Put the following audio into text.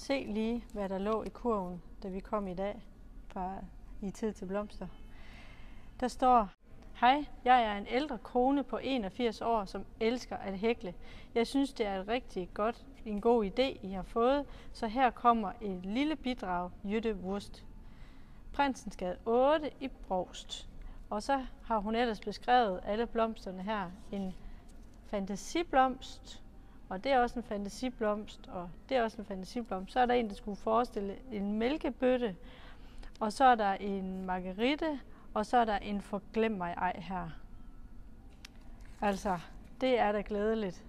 se lige, hvad der lå i kurven, da vi kom i dag fra I Tid til Blomster. Der står: Hej, jeg er en ældre kone på 81 år, som elsker at hækle. Jeg synes, det er en god idé, I har fået, så her kommer et lille bidrag, Jytte Wurst. Prinsensgade 8 i Brovst. Og så har hun ellers beskrevet alle blomsterne her. En fantasiblomst, og det er også en fantasiblomst, og det er også en fantasiblomst. Så er der en, der skulle forestille en mælkebøtte, og så er der en marguerite, og så er der en forglem mig ej her. Altså, det er da glædeligt.